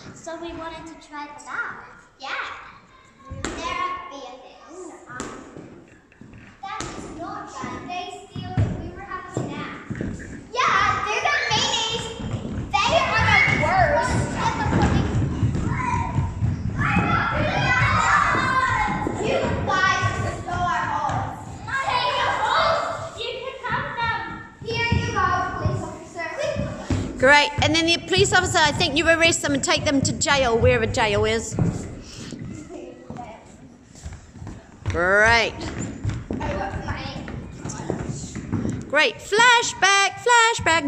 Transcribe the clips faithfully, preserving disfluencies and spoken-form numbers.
So we wanted to try them out. Yeah. They're abandoned. Um, that is not bad. They steal if we were having a nap. Yeah, they're not mayonnaise. They are the worst. You guys stole our homes. Take the homes. You can have them. Here you go, police officer. Great. And then the police officer, I think you arrest them and take them to jail, wherever jail is. Great. Great. Flashback, flashback.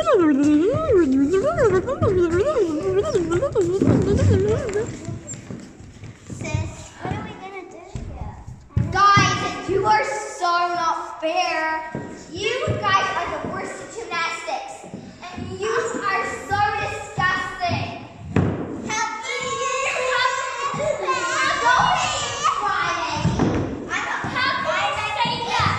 Sis, what are we gonna do here? Guys, you are so not fair. You guys are the worst at gymnastics. And you are so disgusting. Help me! Help me! Don't cry, Maggie. I'm not how can I say that?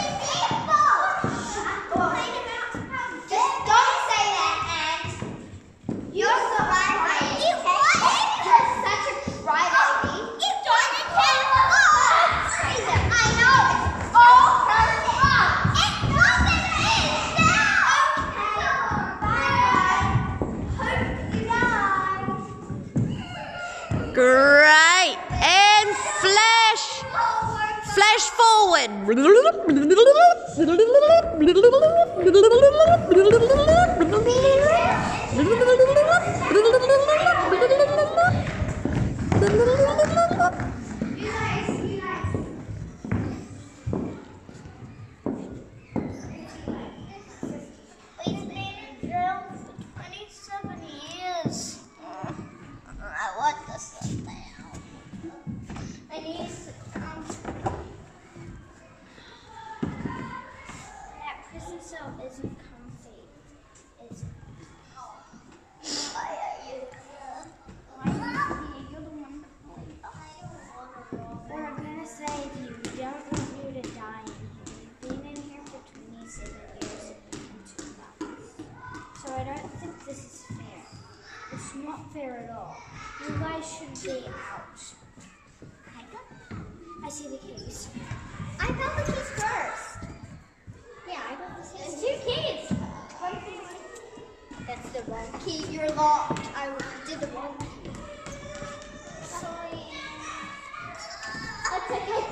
Just don't say that, and you're so bad, Maggie. You're such a crybaby. You don't intend to I know it's all her fault. It's not that it is now. Okay. Bye. Hope you die. Great. And flash. Flash forward. You guys, you guys. We've been in jail for twenty-seven years. I want this now. I need to come. That prison cell isn't comfy. It's why are you here? Why are you here? You're the one. They're gonna save you. We don't want you to die in here. We've been in here for twenty-seven years and two months. So I don't think this is fair. It's not fair at all. You guys should be out. I see the keys. I got the keys first. Yeah, I got the keys. There's two keys. One key. That's the wrong key. You're locked. I did the wrong key. Sorry. That's okay.